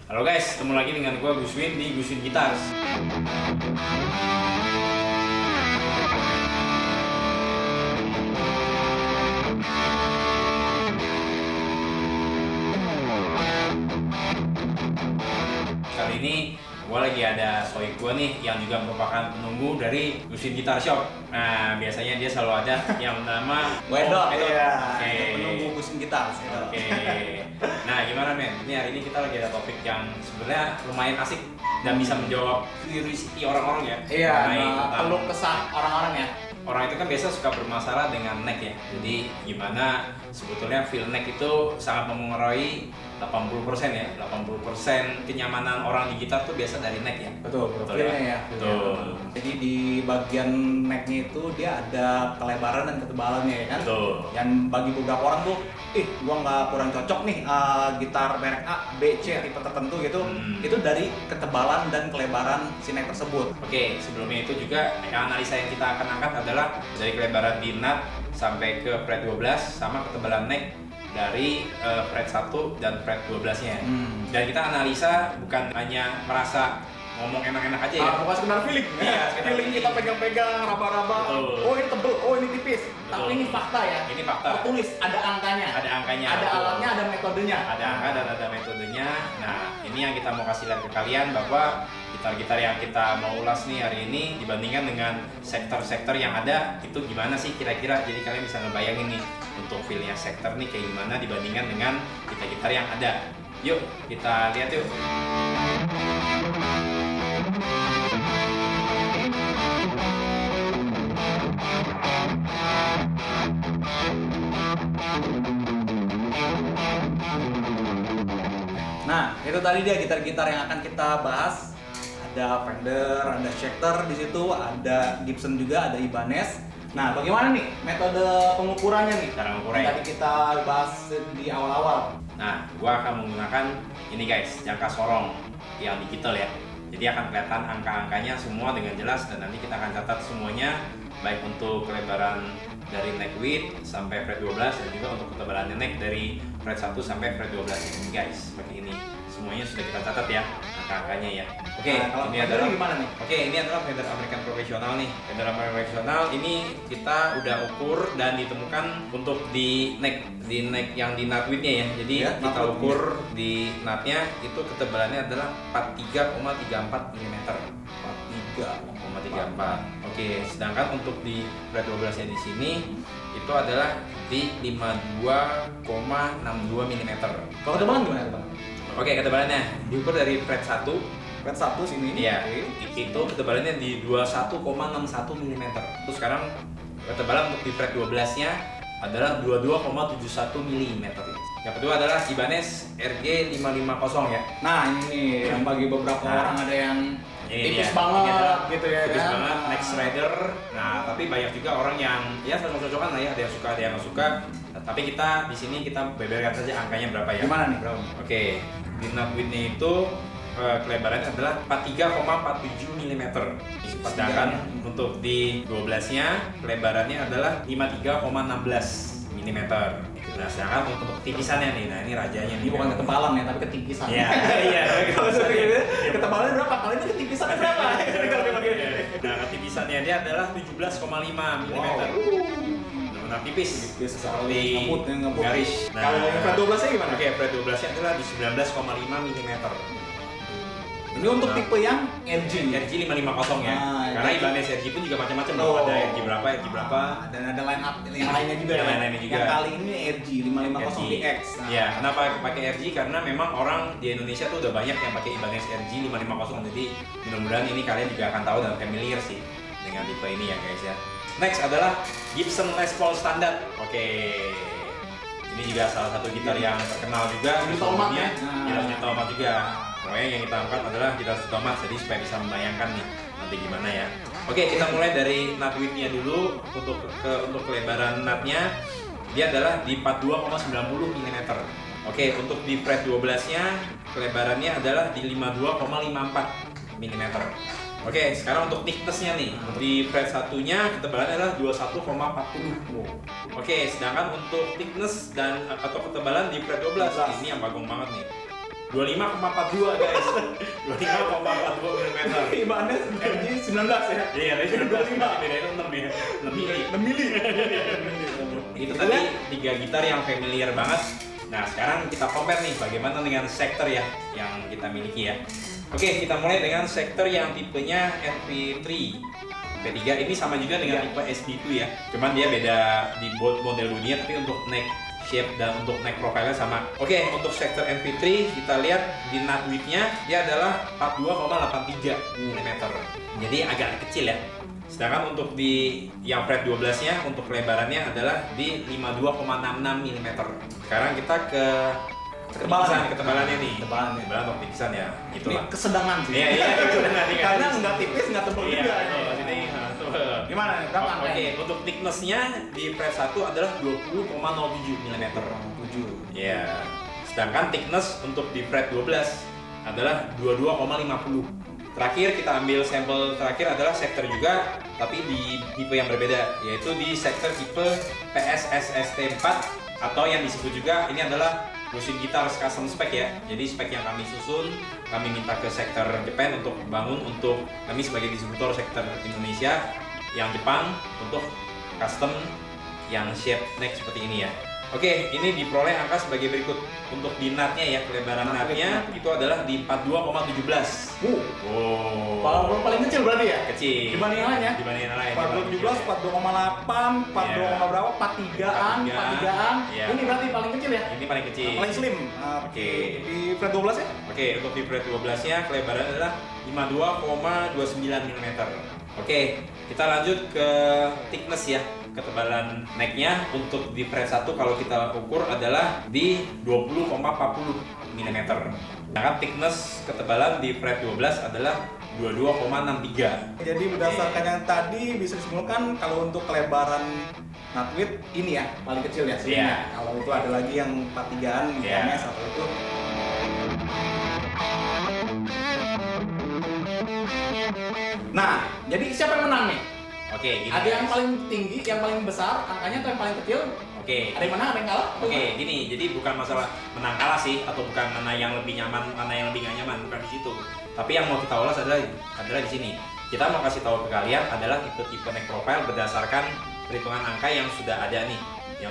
Halo guys, ketemu lagi dengan gue Guswin di Guswin Guitars. Kali ini gue lagi ada sohib gue nih yang juga merupakan penunggu dari Guswin Guitar Shop. Nah, biasanya dia selalu ada yang bernama Wedok. Iya. Penunggu Guswin Guitars. Oke. Nah, gimana men? Ini hari ini kita lagi ada topik yang sebenarnya lumayan asik dan bisa menjawab curiosity orang-orang ya. Iya, tentang keluh kesah orang-orang ya. orang itu kan biasa suka bermasalah dengan neck ya. Jadi gimana sebetulnya feel neck itu sangat memengaruhi 80% ya. 80% kenyamanan orang di gitar tuh biasa dari neck ya. Betul, ya? ya. Betul. Jadi di bagian necknya itu dia ada kelebaran dan ketebalannya ya kan. Betul. Yang bagi beberapa orang tuh, gua nggak kurang cocok nih gitar merek A, B, C tipe tertentu gitu. Itu dari ketebalan dan kelebaran si neck tersebut. Oke, sebelumnya itu juga analisa yang kita akan angkat adalah dari kelebaran di nut sampai ke fret 12 sama ketebalan neck dari fret 1 dan fret 12-nya. Dan kita analisa bukan hanya merasa ngomong enak-enak aja ya. Bukan sekedar feeling. Iya, sekedar feeling kita pegang-pegang, raba-raba. Betul. Oh ini tebel, oh ini tipis. Betul. Tapi ini fakta ya. Ini fakta. Tertulis, ada angkanya. Ada angkanya. Ada betul. alatnya, ada metodenya. Ada angka dan ada metodenya. Nah, ini yang kita mau kasih lihat ke kalian bahwa gitar-gitar yang kita mau ulas nih hari ini dibandingkan dengan sektor-sektor yang ada itu gimana sih kira-kira. Jadi kalian bisa ngebayangin nih untuk feel-nya sektor nih kayak gimana dibandingkan dengan gitar-gitar yang ada. Yuk, kita lihat yuk. Nah, itu tadi dia gitar-gitar yang akan kita bahas. Ada Fender, ada Schecter di situ, ada Gibson juga, ada Ibanez. Nah, bagaimana nih metode pengukurannya nih? Cara mengukurnya. Tadi kita bahas di awal-awal. Nah, gua akan menggunakan ini guys, jangka sorong yang digital ya. Jadi akan kelihatan angka-angkanya semua dengan jelas dan nanti kita akan catat semuanya baik untuk kelebaran dari neck width sampai fret 12 dan juga untuk ketebalan neck dari fret 1 sampai fret 12 ini guys. Seperti ini. Semuanya sudah kita catat ya angka-angkanya ya. Oke, Nah, kalau ini Fender adalah gimana nih? Oke, ini adalah Fender American Professional nih. Fender American Professional ini kita udah ukur dan ditemukan untuk di neck yang di nut width-nya ya. Jadi Ya, kita nut ukur di nutnya itu ketebalannya adalah 43,34 mm. 43,34. Oke, sedangkan untuk di fret 12-nya di sini itu adalah di 52,62 mm. Kalau ketebalan gimana teman? Oke, ketebalannya diukur dari fret 1. Fret 1 sini. Iya, Oke. itu ketebalannya di 21,61 mm. Terus sekarang ketebalan untuk di fret 12-nya adalah 22,71 mm. Yang kedua adalah Ibanez RG 550 ya. Nah, ini nih yang bagi beberapa orang ada yang Ini tipis dia. banget Ini adalah gitu ya tipis kan. banget, next rider. Nah, tapi banyak juga orang yang ya cocok-cocokan lah ya, ada yang suka, ada yang nggak suka. Nah, tapi kita di sini kita beberkan saja angkanya berapa ya. Gimana nih, Bro? Oke, di nut width-nya itu kelebarannya adalah 43,47 mm. Sedangkan untuk di 12-nya kelebarannya adalah 53,16 mm. Nah, sedangkan untuk ketipisannya nih, nah ini rajanya nih. Ini bukan ketebalan ya, tapi ketipisan. Iya, iya. Ketebalannya berapa? Kalau ini ketipisannya berapa? Nah, ketipisannya dia adalah 17,5 mm. Benar tipis. Seperti ngebut. garis. Kalau yang fret 12-nya gimana? Oke, fret 12-nya adalah di 19,5 mm. Ini untuk tipe yang RG. RG 550 ya. Karena Ibanez RG pun juga macam-macam loh. Ada RG berapa, RG berapa. Dan ada line up yang lainnya juga. Yang lainnya juga. Yang kali ini RG 550 DX. Ya, kenapa pakai RG? Karena memang orang di Indonesia tuh udah banyak yang pakai Ibanez RG 550. Jadi mudah-mudahan ini kalian juga akan tahu dan familiar sih dengan tipe ini ya guys ya. Next adalah Gibson Les Paul Standard. Oke. Ini juga salah satu gitar yang terkenal juga. Tomat ya. Gitarnya Tomat juga. Pokoknya yang kita angkat adalah gitar Tomat, jadi supaya bisa membayangkan nih nanti gimana ya. Oke, kita mulai dari nut width-nya dulu. Untuk kelebaran nutnya dia adalah di 42,90 mm. Oke, untuk di fret 12-nya kelebarannya adalah di 52,54 mm. Oke, sekarang untuk thickness-nya nih. Di fret satunya ketebalannya adalah 21,40. Oke, sedangkan untuk thickness dan atau ketebalan di fret 12 ini yang bagong banget nih. 25,42 guys. 25,42 mm. Ibanez MG 19 ya? Iya, dari 19 beda itu 6 ya. 6 mili. 6 mili. Itu tadi 3 gitar yang familiar banget. Nah, sekarang kita compare nih bagaimana dengan sektor ya yang kita miliki ya. Oke, kita mulai dengan sektor yang tipenya NP3. P3 ini sama juga dengan tipe SB2 ya. Cuman dia beda di model dunia, tapi untuk neck shape dan untuk neck profile sama. Oke, untuk sektor NP3 kita lihat di nut width-nya dia adalah 42,83 mm. Jadi agak kecil ya. Sedangkan untuk di yang fret 12-nya untuk lebarannya adalah di 52,66 mm. Sekarang kita ke ketebalannya nih. Ketebalan untuk tipisan ya. Ini Itulah. kesedangan sih. Iya, itu nanti kan. Karena nggak tipis, nggak tebal juga. Ini gimana nih? Berapa angkanya? Oke, untuk thickness-nya di fret 1 adalah 20,07 mm. 7. Iya. Sedangkan thickness untuk di fret 12 adalah 22,50. Terakhir kita ambil sampel terakhir adalah sektor juga, tapi di tipe yang berbeda, yaitu di sektor tipe PSSST4 atau yang disebut juga ini adalah Bushin Guitars custom spec ya. Jadi spek yang kami susun, kami minta ke sektor Jepang untuk bangun untuk kami sebagai distributor sektor Indonesia yang Jepang untuk custom yang shape neck seperti ini ya. Oke, ini diperoleh angka sebagai berikut. Untuk di nutnya ya, kelebaran nutnya itu adalah di 42,17. Paling kecil berarti ya? Kecil. Dibanding yang lain ya? Dibanding yang lain. 42,17, 42,8, 42, berapa? 43-an. Iya. Ini berarti paling kecil ya? Ini paling kecil. Paling slim. Oke. Di fret 12 ya? Oke, untuk di fret 12-nya kelebaran adalah 52,29 mm. Oke, kita lanjut ke thickness ya. Ketebalan necknya untuk di fret 1 kalau kita ukur adalah di 20,40 mm. Sedangkan thickness ketebalan di fret 12 adalah 22,63. Jadi berdasarkan yang tadi bisa disimpulkan kalau untuk kelebaran nut width ini ya paling kecil ya sini. Kalau itu ada lagi yang 43-an misalnya atau itu. Nah, jadi siapa yang menang nih? Oke, gini. Ada yang paling tinggi, yang paling besar angkanya atau yang paling kecil? Oke. Ada yang menang, ada yang kalah? Oke, gini. Jadi bukan masalah menang kalah sih, atau bukan mana yang lebih nyaman, mana yang lebih nggak nyaman, bukan di situ. Tapi yang mau kita ulas adalah di sini. Kita mau kasih tahu ke kalian adalah tipe-tipe neck profile berdasarkan perhitungan angka yang sudah ada nih,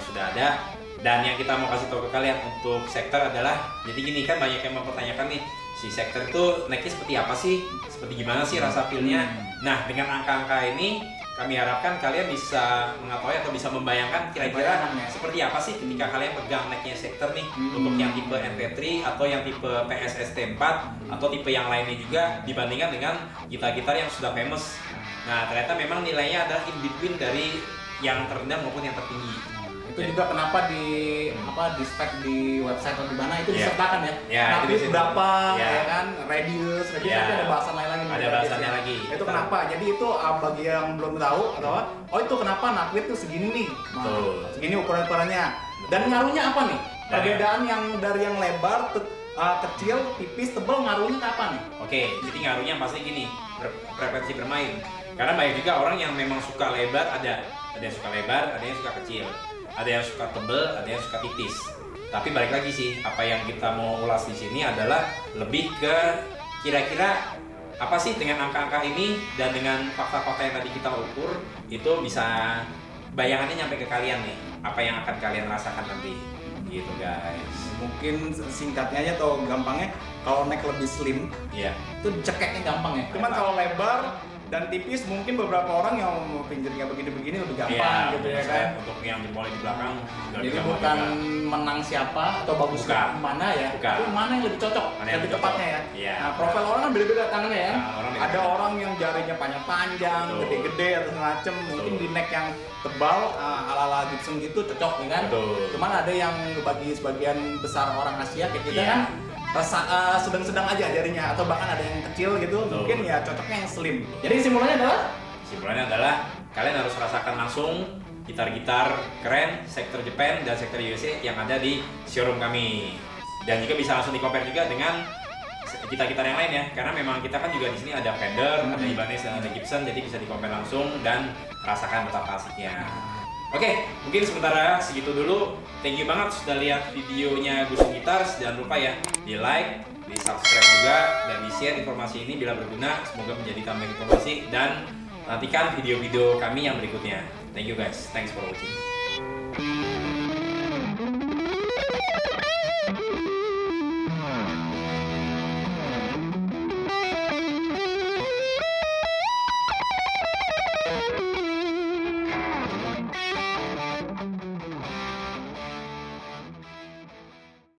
Dan yang kita mau kasih tahu ke kalian untuk sektor adalah, jadi gini kan banyak yang mempertanyakan nih, si sektor itu necknya seperti apa sih? Seperti gimana sih rasa feel-nya? Nah, dengan angka-angka ini kami harapkan kalian bisa mengetahui atau bisa membayangkan kira-kira seperti apa sih ketika kalian pegang necknya sektor nih untuk yang tipe NP3 atau yang tipe PSST4 atau tipe yang lainnya juga dibandingkan dengan gitar-gitar yang sudah famous. Nah, ternyata memang nilainya adalah in between dari yang terendah maupun yang tertinggi. Itu juga kenapa di spek di website atau di mana itu disertakan ya. Tapi berapa ya kan radius tapi ada bahasan lain lagi. Ada bahasannya lagi. Itu kenapa? Jadi itu bagi yang belum tahu atau itu kenapa nut width tuh segini nih. Segini ukurannya. Dan ngaruhnya apa nih? Perbedaan yang dari yang lebar kecil, tipis, tebal ngaruhnya ke apa nih? Oke, jadi ngaruhnya pasti gini, frekuensi bermain. Karena banyak juga orang yang memang suka lebar, ada yang suka lebar, ada yang suka kecil. Ada yang suka tebel, ada yang suka tipis. Tapi balik lagi sih, apa yang kita mau ulas di sini adalah lebih ke kira-kira apa sih dengan angka-angka ini dan dengan fakta-fakta yang tadi kita ukur itu bisa bayangannya nyampe ke kalian nih, apa yang akan kalian rasakan nanti, gitu guys. Mungkin singkatnya aja atau gampangnya, kalau neck lebih slim, itu cekeknya gampang ya. Cuman kalau lebar dan tipis mungkin beberapa orang yang mau pinggirnya begini-begini lebih gampang gitu ya kan. Untuk yang jempolnya di belakang jadi bukan menang siapa atau bagus mana ya, tapi mana yang lebih cocok, lebih tepatnya ya. Nah, profil orang kan beda-beda tangannya ya. Ada orang yang jarinya panjang-panjang, gede-gede atau semacam, mungkin di neck yang tebal ala-ala Gibson gitu cocok ya kan. Cuman ada yang bagi sebagian besar orang Asia kayak kita kan sedang-sedang aja jarinya atau bahkan ada yang kecil gitu. Mungkin ya cocoknya yang slim. Jadi kesimpulannya adalah kalian harus rasakan langsung gitar-gitar keren sektor Jepang dan sektor USA yang ada di showroom kami, dan juga bisa langsung di-compare juga dengan gitar-gitar yang lain ya, karena memang kita kan juga di sini ada Fender, ada Ibanez dan ada Gibson, jadi bisa di-compare langsung dan rasakan betapa asiknya. Oke, mungkin sementara segitu dulu. Thank you banget sudah lihat videonya Gusto Guitars. Jangan lupa ya di like, di subscribe juga, dan di share informasi ini bila berguna. Semoga menjadi tambahan informasi, dan nantikan video-video kami yang berikutnya. Thank you guys, thanks for watching.